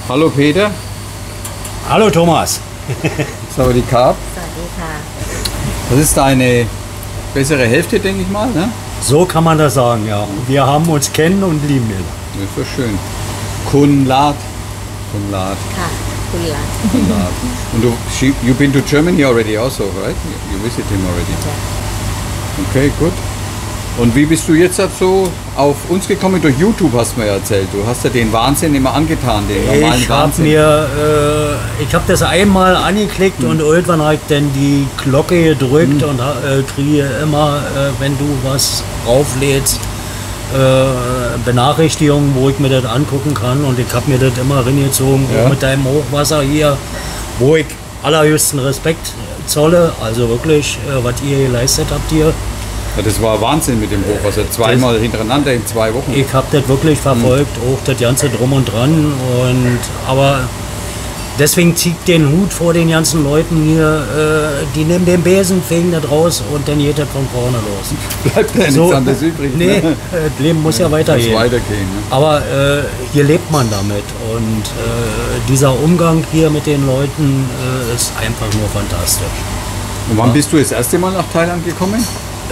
Hallo Peter. Hallo Thomas. Saudi Carp. สวัสดีค่ะ Das ist deine bessere Hälfte, denke ich mal, ne? So kann man das sagen, ja. Wir haben uns kennen und lieben wir. Das ist so schön. Kunlad. Kunlad. ค่ะ คุณลัก Kunlad. Und you've been to Germany already also, right? You visited him already. Okay, gut. Und wie bist du jetzt so auf uns gekommen? Durch YouTube hast du mir erzählt. Du hast ja den Wahnsinn immer angetan, den normalen Ich habe Wahnsinn. ich habe das einmal angeklickt und irgendwann habe ich dann die Glocke gedrückt und kriege immer, wenn du was auflädst, Benachrichtigungen, wo ich mir das angucken kann. Und ich habe mir das immer reingezogen, Ja. auch mit deinem Hochwasser hier, wo ich allerhöchsten Respekt zolle. Also wirklich, was ihr geleistet habt hier. Ja, das war Wahnsinn mit dem Hochwasser. Zweimal hintereinander in 2 Wochen. Ich habe das wirklich verfolgt, auch das ganze Drum und Dran. Aber deswegen zieht den Hut vor den ganzen Leuten hier, die nehmen den Besen, fegen das raus und dann geht das von vorne los. Bleibt ja nichts anderes übrig. Nee, Ne? das Leben muss ja weitergehen. Muss weitergehen. Ne? Aber hier lebt man damit und dieser Umgang hier mit den Leuten ist einfach nur fantastisch. Und wann bist du das erste Mal nach Thailand gekommen?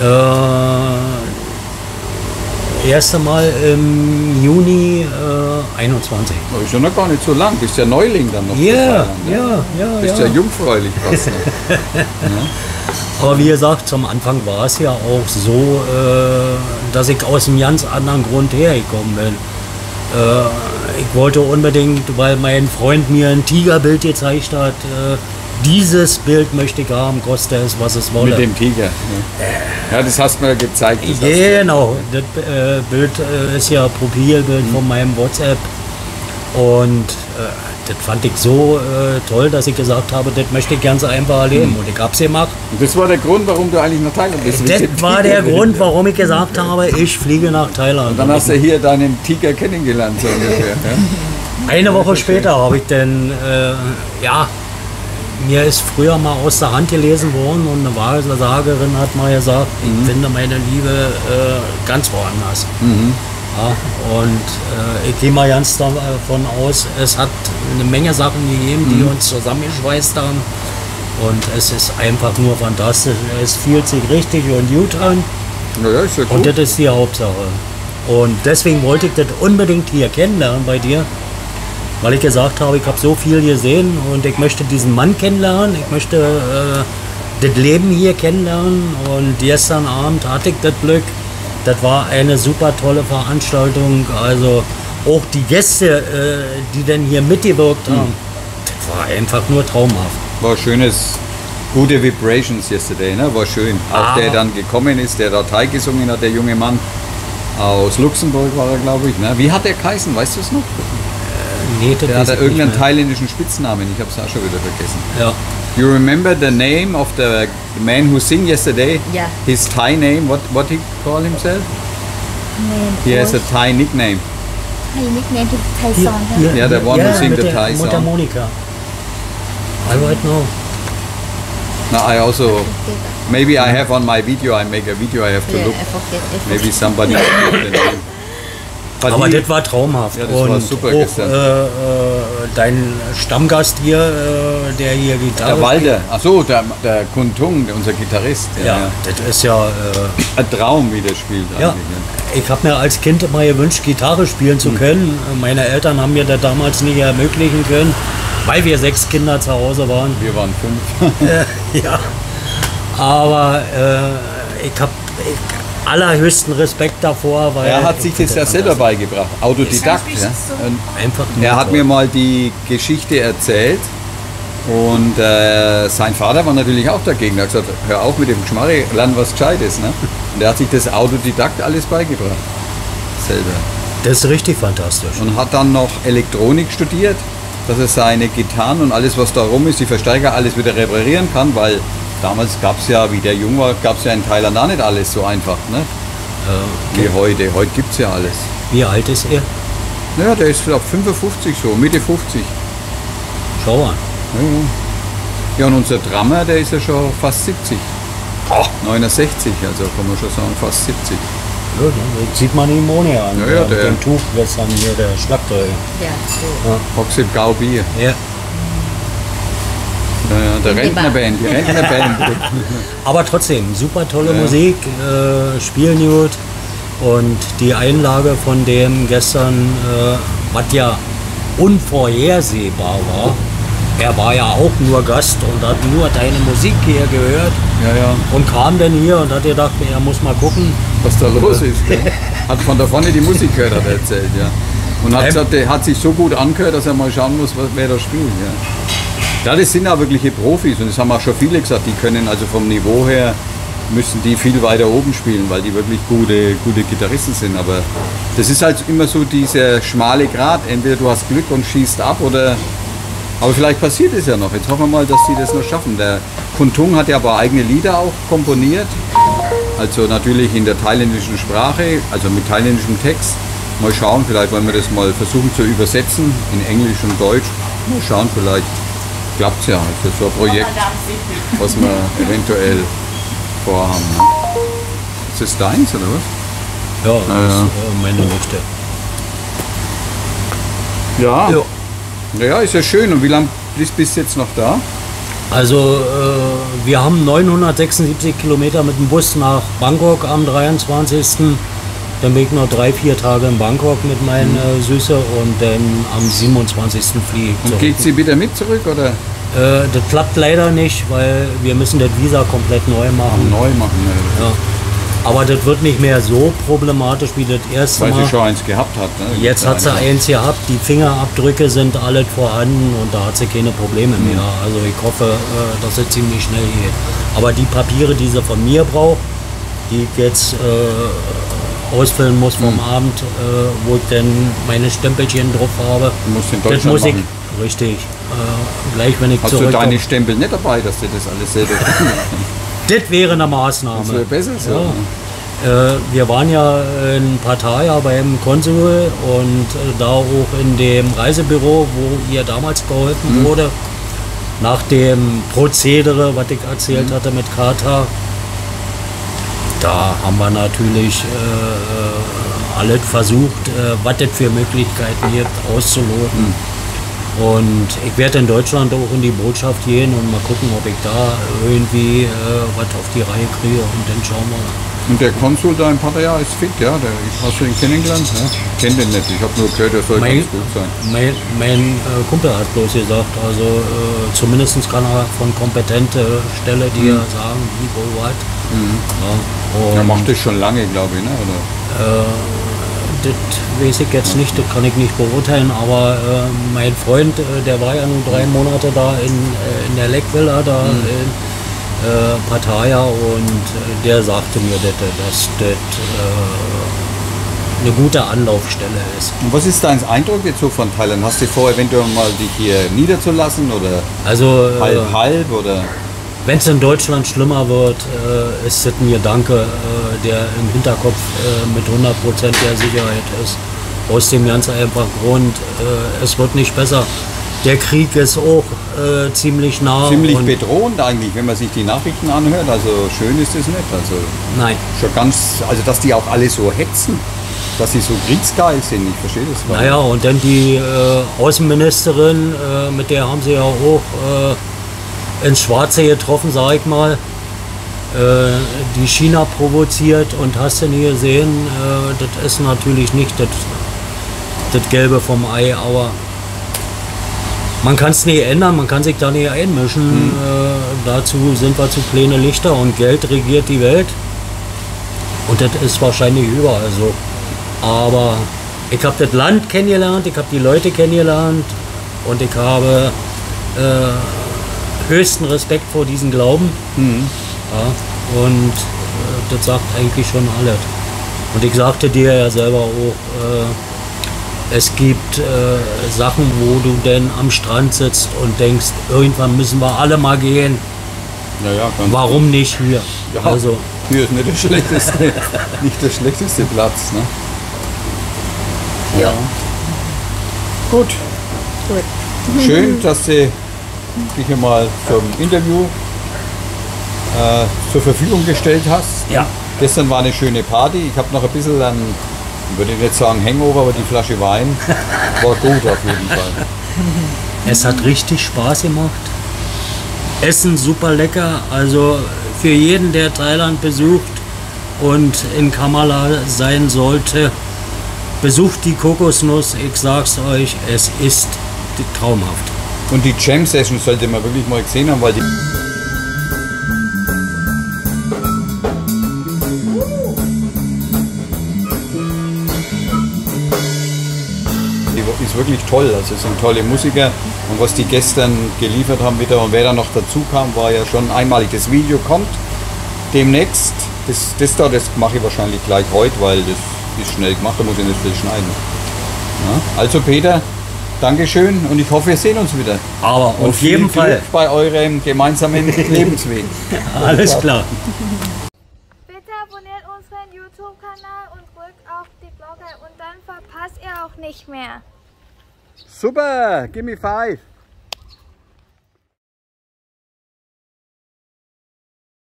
Erste Mal im Juni 21. Oh, ist ja noch gar nicht so lang. Bist ja Neuling dann noch. Ja, zu Thailand, ne? ja, Bist ja jungfräulich fast noch. Aber wie gesagt, zum Anfang war es ja auch so, dass ich aus einem ganz anderen Grund hergekommen bin. Ich wollte unbedingt, weil mein Freund mir ein Tigerbild gezeigt hat, dieses Bild möchte ich haben, koste es, was es wolle. Mit dem Tiger. Ne? Ja, das hast du mir gezeigt. Das hast du- Genau, das Bild ist ja Profilbild von meinem WhatsApp. Und das fand ich so toll, dass ich gesagt habe, das möchte ich ganz einfach erleben. Und ich habe es gemacht. Und das war der Grund, warum du eigentlich nach Thailand bist. mit Das dem war der Tigerbild. Grund, warum ich gesagt habe, ich fliege nach Thailand. Und dann hast du hier deinen Tiger kennengelernt, so ungefähr. Ja? Eine Woche später habe ich dann, mir ist früher mal aus der Hand gelesen worden und eine Wahrsagerin hat mal gesagt, ich finde meine Liebe ganz woanders. Ja, und ich gehe mal ganz davon aus, es hat eine Menge Sachen gegeben, die uns zusammengeschweißt haben. Und es ist einfach nur fantastisch. Es fühlt sich richtig und gut an. Ja, ist ja Und gut. das ist die Hauptsache. Und deswegen wollte ich das unbedingt hier kennenlernen bei dir, weil ich gesagt habe, ich habe so viel gesehen und ich möchte diesen Mann kennenlernen, ich möchte das Leben hier kennenlernen. Und gestern Abend hatte ich das Glück, das war eine super tolle Veranstaltung. Also auch die Gäste, die dann hier mitgewirkt haben, das war einfach nur traumhaft. War schönes, gute Vibrations yesterday, ne? War schön. Auch der dann gekommen ist, der da Thai gesungen hat, der junge Mann. Aus Luxemburg war er, glaube ich. Ne? Wie hat der geheißen, weißt du es noch? Nee, das Der hat weiß ich irgendeinen nicht mehr. thailändischen Spitznamen, ich habe es auch schon wieder vergessen. Ja. You remember the name of the man who sang yesterday? Yeah. His Thai name, what he call himself? name He has a Thai nickname. ให้ nickname ที่ไทยซองใช่ไหม Yeah, the one who sing mit the der Thai song. Mundharmonika. I don't know. Now I also, maybe I have on my video, I make a video, I have to Yeah, look. I forget. Maybe somebody can get the name. But Aber he- das war traumhaft. Ja, das war super auch, gestern. Dein Stammgast hier, der hier Gitarre der Walter, achso, der Kuntung, unser Gitarrist. spielt. Ja, das ist ja. Ein Traum, wie der spielt Ja, eigentlich. Ne? ich habe mir als Kind immer gewünscht, Gitarre spielen zu können. Meine Eltern haben mir das damals nicht ermöglichen können, weil wir 6 Kinder zu Hause waren. Wir waren 5. Ja, aber ich habe allerhöchsten Respekt davor, weil Er hat sich das ja selber beigebracht, Autodidakt. Ja? Und einfach nur er hat toll. mir mal die Geschichte erzählt und sein Vater war natürlich auch dagegen. Er hat gesagt, hör auf mit dem Geschmarre, lern was Gescheites. Ne? Und er hat sich das Autodidakt alles beigebracht, selber. Das ist richtig fantastisch. Und hat dann noch Elektronik studiert, dass er seine Gitarren und alles, was da rum ist, die Verstärker, alles wieder reparieren kann, weil damals gab es ja, wie der jung war, gab es ja in Thailand auch nicht alles so einfach, ne? Wie heute. Heute gibt es ja alles. Wie alt ist er? Naja, der ist vielleicht 55 so, Mitte 50. Schau an. Ja, ja. Ja, und unser Drummer, der ist ja schon fast 70. 69, also kann man schon sagen, fast 70. Ja, das sieht man ihm ohne an. Ja, ja, mit der- dem Tuch gestern hier, der Schlagzeuger. Ja, so. Hoxit Gaubi. Ja. Ja, der Rentnerband, die Rentnerband. Aber trotzdem, super tolle Ja. Musik, spielen gut. Und die Einlage von dem gestern, was ja unvorhersehbar war, er war ja auch nur Gast und hat nur deine Musik hier gehört Ja. und kam dann hier und hat gedacht, er muss mal gucken. Was da los ist. Gell? Hat von da vorne die Musik gehört, hat er erzählt, ja. Und hat gesagt, der hat sich so gut angehört, dass er mal schauen muss, wer da spielt. Ja, das sind auch wirkliche Profis und das haben auch schon viele gesagt, die können also vom Niveau her, müssen die viel weiter oben spielen, weil die wirklich gute Gitarristen sind. Aber das ist halt immer so dieser schmale Grat, entweder du hast Glück und schießt ab oder... Aber vielleicht passiert es ja noch. Jetzt hoffen wir mal, dass die das noch schaffen. Der Kuntung hat ja aber eigene Lieder auch komponiert. Also natürlich in der thailändischen Sprache, also mit thailändischem Text. Mal schauen, vielleicht wollen wir das mal versuchen zu übersetzen in Englisch und Deutsch. Mal schauen, vielleicht klappt es ja. Das ist so ein Projekt, was wir eventuell vorhaben. Ne? Ist das deins oder was? Ja, das ist meine Nichte. Ja. Ja. Ja, ist ja schön. Und wie lange bist du jetzt noch da? Also wir haben 976 Kilometer mit dem Bus nach Bangkok am 23. Dann bin ich noch 3-4 Tage in Bangkok mit meiner Süße und dann am 27. fliege ich Und zurück. geht sie wieder mit zurück oder Das klappt leider nicht, weil wir müssen das Visa komplett neu machen. neu machen? Ne? Ja. Aber das wird nicht mehr so problematisch wie das erste Weil Mal. sie schon eins gehabt hat. Ne? Jetzt hat sie eins gehabt, die Fingerabdrücke sind alle vorhanden und da hat sie keine Probleme mehr. Also ich hoffe, dass es ziemlich schnell geht. Aber die Papiere, die sie von mir braucht, die ich jetzt ausfüllen muss vom Abend, wo ich dann meine Stempelchen drauf habe, Du musst in das Deutschland muss ich, machen. richtig, gleich wenn ich Hast du zurückkomme. deine Stempel nicht dabei, dass du das alles selber Das wäre eine Maßnahme. Das wäre besser so. Ja. Wir waren ja in Pattaya beim Konsul und da auch in dem Reisebüro, wo ihr damals geholfen wurde, nach dem Prozedere, was ich erzählt hatte mit Katar. Da haben wir natürlich alles versucht, was es für Möglichkeiten gibt, auszuloten. Und ich werde in Deutschland auch in die Botschaft gehen und mal gucken, ob ich da irgendwie was auf die Reihe kriege und dann schauen wir. Und der Konsul da in Pattaya ist fit, ja? Hast du ihn kennengelernt? Ja? Ich kenne den nicht, ich habe nur gehört, er soll ganz gut sein. Mein Kumpel hat bloß gesagt, also zumindest kann er von kompetente Stelle dir sagen, wie, wo, was. Ja, Er macht das schon lange, glaube ich, ne? Oder? das weiß ich jetzt nicht, das kann ich nicht beurteilen, aber mein Freund, der war ja nun 3 Monate da in der Leckvilla da in Pattaya und der sagte mir, dass das eine gute Anlaufstelle ist. Und was ist dein Eindruck jetzt so von Thailand? Hast du vor, eventuell mal dich hier niederzulassen oder Also halb oder? wenn es in Deutschland schlimmer wird, ist das ein Gedanke, der im Hinterkopf mit 100% der Sicherheit ist. Aus dem ganz einfachen Grund, es wird nicht besser. Der Krieg ist auch ziemlich nah. Ziemlich und bedrohend eigentlich, wenn man sich die Nachrichten anhört. Also schön ist es nicht. Also nein, schon ganz, also dass die auch alle so hetzen, dass sie so kriegsgeil sind. Ich verstehe das gar naja, und dann die Außenministerin, mit der haben sie ja auch ins Schwarze getroffen, sag ich mal, die China provoziert und hast du nie gesehen, das ist natürlich nicht das Gelbe vom Ei, aber man kann es nie ändern, man kann sich da nicht einmischen. Dazu sind wir zu kleine Lichter und Geld regiert die Welt. Und das ist wahrscheinlich überall so. Aber ich habe das Land kennengelernt, ich habe die Leute kennengelernt und ich habe höchsten Respekt vor diesem Glauben. Ja, und das sagt eigentlich schon alles. Und ich sagte dir ja selber auch, es gibt Sachen, wo du denn am Strand sitzt und denkst, irgendwann müssen wir alle mal gehen. Ja, ganz Warum nicht hier? Ja, Also, hier ist nicht der schlechteste, nicht der schlechteste Platz. Ne? Ja. Gut. Gut. Schön, dass Sie dich einmal zum Interview zur Verfügung gestellt hast. ja, Gestern war eine schöne Party. Ich habe noch ein bisschen, würde ich nicht sagen Hangover, aber die Flasche Wein war gut auf jeden Fall. Es hat richtig Spaß gemacht. Essen super lecker. Also für jeden, der Thailand besucht und in Kamala sein sollte, besucht die Kokosnuss. Ich sag's euch, es ist traumhaft. Und die Jam Session sollte man wirklich mal gesehen haben, weil die ist wirklich toll. Also es sind tolle Musiker und was die gestern geliefert haben wieder und wer da noch dazu kam, war ja schon einmalig. Das Video kommt demnächst. Das mache ich wahrscheinlich gleich heute, weil das ist schnell gemacht, da muss ich nicht viel schneiden. Ja, also Peter, Dankeschön und ich hoffe, wir sehen uns wieder. Aber und auf jeden Fall Glück bei eurem gemeinsamen Lebensweg. Alles klar. Bitte abonniert unseren YouTube-Kanal und drückt auf die Glocke und dann verpasst ihr auch nicht mehr. Super, give me 5.